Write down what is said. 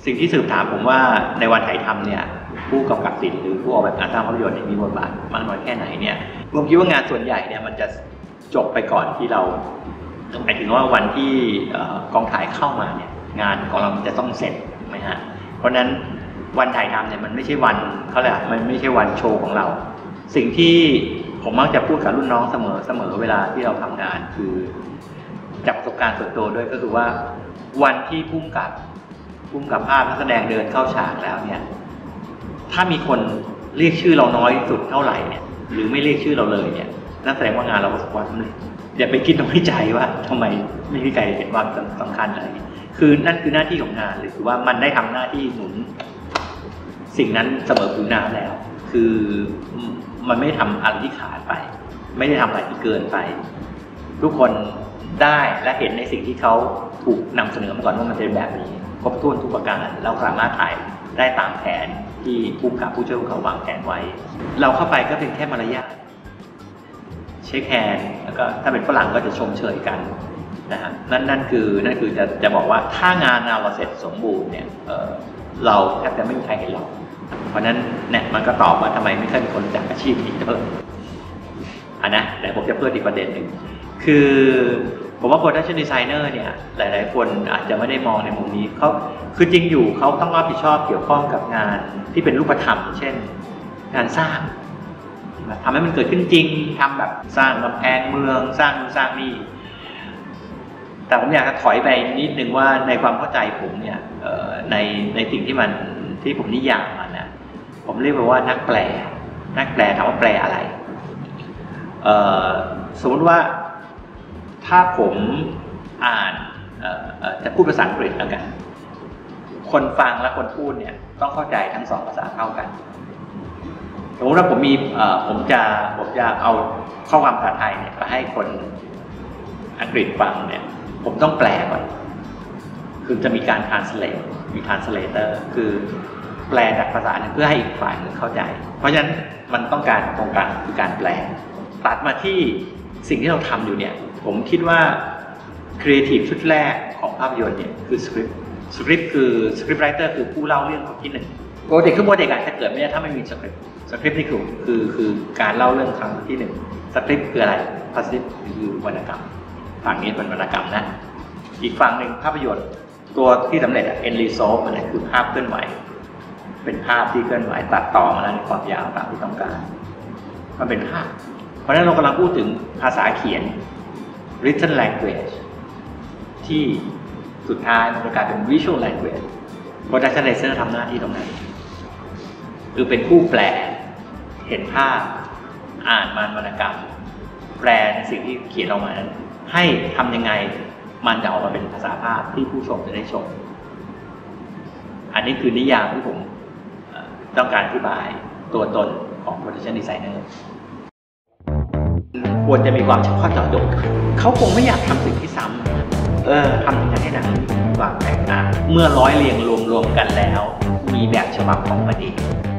สิ่งที่สืบถามผมว่าในวันถ่ายทำเนี่ยผู้กำกับศิลป์หรือผู้ออกแบบการสร้างภาพยนตร์มีบทบาทมากน้อยแค่ไหนเนี่ยผมคิดว่างานส่วนใหญ่เนี่ยมันจะจบไปก่อนที่เราหมายถึงว่าวันที่กองถ่ายเข้ามาเนี่ยงานของเราจะต้องเสร็จไหมฮะเพราะนั้นวันถ่ายทำเนี่ยมันไม่ใช่วันเขาเลยมันไม่ใช่วันโชว์ของเราสิ่งที่ผมมักจะพูดกับรุ่นน้องเสมอเวลาที่เราทำงานคือจากประสบการณ์ส่วนตัวด้วยก็คือว่าวันที่พุ่มกับภาพนักแสดงเดินเข้าฉากแล้วเนี่ยถ้ามีคนเรียกชื่อเราน้อยสุดเท่าไหร่เนี่ยหรือไม่เรียกชื่อเราเลยเนี่ยนั่นแสดงว่างานเราประสบความสำเร็จอย่าไปคิดน้อยใจว่าทำไมไม่มีใครเห็นความสำคัญอะไรคือนั่นคือหน้าที่ของงานหรือคือว่ามันได้ทำหน้าที่หนุนสิ่งนั้นเสมอผืนน้ำแล้วคือมันไม่ได้ทำอะไรที่ขาดไปไม่ได้ทำอะไรที่เกินไปทุกคนได้และเห็นในสิ่งที่เขาถูกนำเสนอมาก่อนว่ามันเป็นแบบนี้ครบถ้วนทุกประการเราสามารถถ่ายได้ตามแผนที่ผู้กำกับผู้ช่วยเขาวางแผนไว้เราเข้าไปก็เป็นแค่มารยาทเช็คแฮนด์แล้วก็ถ้าเป็นฝรั่งก็จะชมเชยกันนะฮะนั่นคือจะบอกว่าถ้างานเราเสร็จสมบูรณ์เนี่ยเราแทบจะไม่มีใครเห็นเราเพราะนั้นเนี่ยมันก็ตอบว่าทำไมไม่เคยมีคนรู้จักอาชีพนี้เท่าไหร่นะแต่ผมจะเพิ่มอีกประเด็นหนึ่งคือผมว่า production designer เนี่ยหลายๆคนอาจจะไม่ได้มองในมุมนี้เขาคือจริงอยู่เขาต้องรับผิดชอบเกี่ยวข้องกับงานที่เป็นรูปธรรมเช่นงานสร้างทำให้มันเกิดขึ้นจริงทำแบบสร้างกำแพงเมืองสร้างนี่แต่ผมอยากจะถอยไปนิดนึงว่าในความเข้าใจผมเนี่ยในสิ่งที่ผมนิยามมันนะผมเรียกว่านักแปลถามว่าแปลอะไรสมมติว่าถ้าผมอ่านจะพูดภาษาอังกฤษแล้วกันคนฟังและคนพูดเนี่ยต้องเข้าใจทั้งสองภาษาเท่ากันสมมติว่าผมจะเอาข้อความภาษาไทยเนี่ยไปให้คนอังกฤษฟังเนี่ยผมต้องแปลก่อนคือจะมีการ translate มี translator คือแปลจากภาษาหนึ่งเพื่อให้อีกฝ่ายหนึ่งเข้าใจเพราะฉะนั้นมันต้องการตรงกลางคือการแปลตัดมาที่สิ่งที่เราทำอยู่เนี่ยผมคิดว่าครีเอทีฟชุดแรกของภาพยนตร์เนี่ยคือสคริปต์คือสคริปต์ไรเตอร์คือผู้เล่าเรื่องของที่หนึ่งโปรเจกต์อาจจะเกิดไม่ได้ถ้าไม่มีสคริปต์นี่คือการเล่าเรื่องครั้งที่หนึ่งสคริปต์คืออะไรภาษาคือวรรณกรรมฝั่งนี้เป็นวรรณกรรมนะอีกฝั่งหนึ่งภาพยนตร์ตัวที่สำเร็จend result มันคือภาพเคลื่อนไหวเป็นภาพที่เคลื่อนไหวตัดต่อมาในความยาวตามที่ต้องการมันเป็นภาพเพราะฉะนั้นเรากำลังพูดถึงภาษาเขียน written language ที่สุดท้ายมันกลายเป็น visual language production designer ทำหน้าที่ตรงนั้นคือเป็นผู้แปลเห็นภาพอ่านวรรณกรรมแปลในสิ่งที่เขียนออกมานั้นให้ทำยังไงมันจะออกมาเป็นภาษาภาพที่ผู้ชมจะได้ชมอันนี้คือนิยามที่ผมต้องการอธิบายตัวตนของ production designer ควรจะมีความเฉพาะเจาะจงเขาคงไม่อยากทำสิ่งที่ซ้ำทำให้หนังมีความแตกต่างเมื่อร้อยเรียงรวมกันแล้วมีแบบฉบับของมันเอง